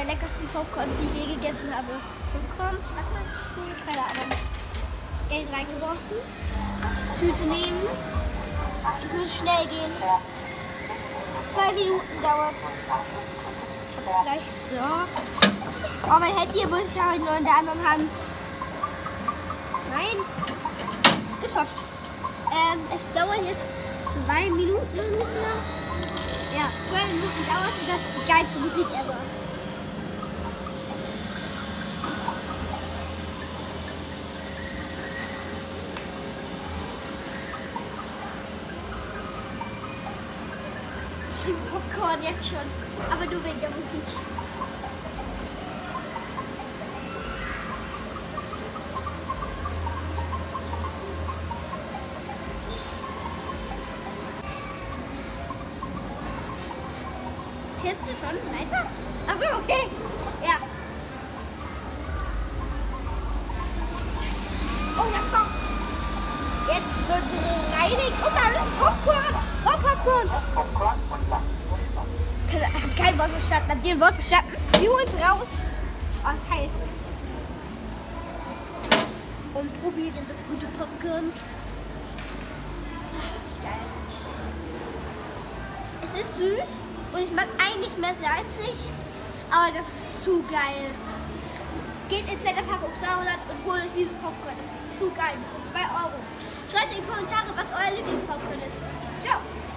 der leckersten Popcorns, die ich je gegessen habe. Popcorns, sagt man das so? Keine Ahnung. Geld reingeworfen. Tüte nehmen. Es muss schnell gehen. 2 Minuten dauert's. Ich hab's gleich so. Oh, mein Handy muss ich ja nur in der anderen Hand. Nein. Geschafft. Es dauert jetzt 2 Minuten ungefähr. Ja, 2 Minuten dauert und das ist die geilste Musik ever. Ich liebe Popcorn jetzt schon, aber nur wegen der Musik. Findest du schon nicer? Achso, okay. Ja. Oh, da kommt. Jetzt wird gereinigt. Und dann Popcorn. Oh, Popcorn. Ich hab kein Wort verstanden. Habt ihr ein Wort verstanden? Wir holen es raus. Was heißt? Und probieren das gute Popcorn. Geil. Es ist süß. Und ich mag eigentlich mehr salzig, aber das ist zu geil. Geht ins Zetterpark auf Sauerland und holt euch dieses Popcorn. Das ist zu geil. Für 2 Euro. Schreibt in die Kommentare, was euer Lieblingspopcorn ist. Ciao.